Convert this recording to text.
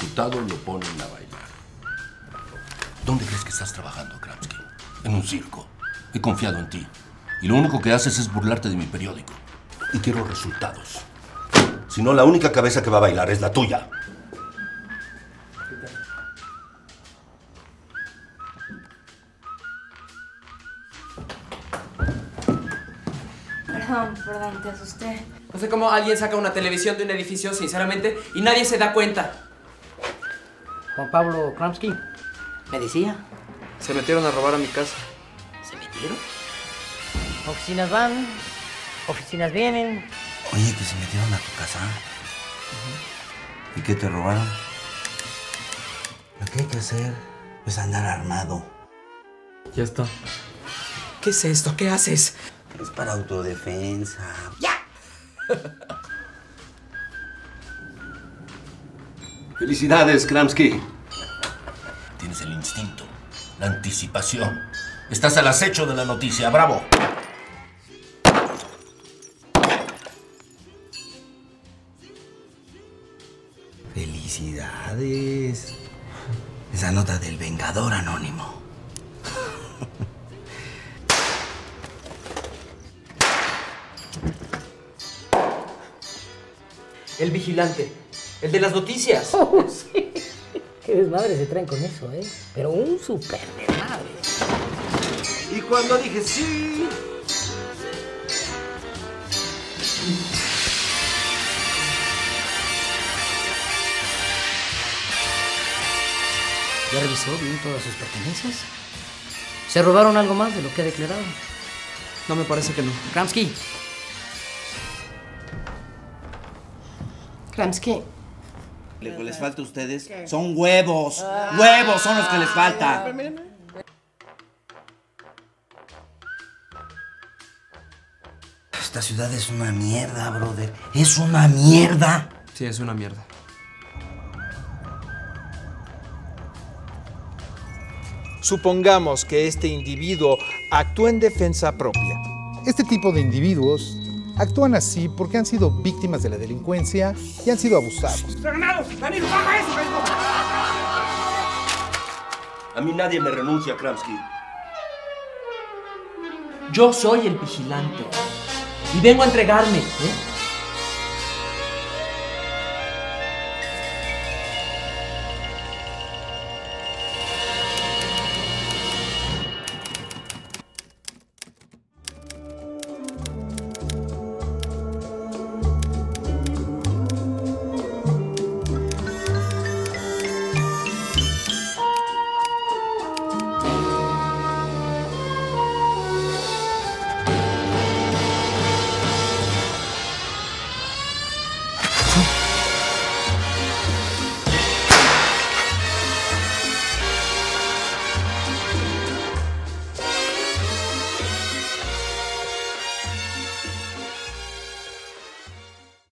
resultado lo ponen a bailar. ¿Dónde crees que estás trabajando, Kramsky? En un circo. He confiado en ti. Y lo único que haces es burlarte de mi periódico. Y quiero resultados. Si no, la única cabeza que va a bailar es la tuya. Perdón, te asusté. No sé cómo alguien saca una televisión de un edificio, sinceramente, y nadie se da cuenta. Juan Pablo Kramsky, ¿me decía? Se metieron a robar a mi casa. ¿Se metieron? Oficinas van, oficinas vienen. Oye, que se metieron a tu casa. ¿Y qué te robaron? Lo que hay que hacer es andar armado. Ya está. ¿Qué es esto? ¿Qué haces? Es para autodefensa. ¡Ya! Felicidades, Kramsky. Tienes el instinto, la anticipación. Estás al acecho de la noticia. ¡Bravo! Felicidades. Esa nota del Vengador Anónimo. El vigilante. El de las noticias. Oh, sí. Qué desmadre se traen con eso, ¿eh? Pero un súper desmadre. Y cuando dije sí... ¿Ya revisó bien todas sus pertenencias? ¿Se robaron algo más de lo que ha declarado? No, me parece que no. Kramsky. Kramsky. Lo que les falta a ustedes son huevos. Huevos son los que les falta. Esta ciudad es una mierda, brother. Es una mierda. Sí, es una mierda. Supongamos que este individuo actúa en defensa propia. Este tipo de individuos actúan así porque han sido víctimas de la delincuencia y han sido abusados. A mí nadie me renuncia, Kramsky. Yo soy el vigilante. Y vengo a entregarme, ¿eh?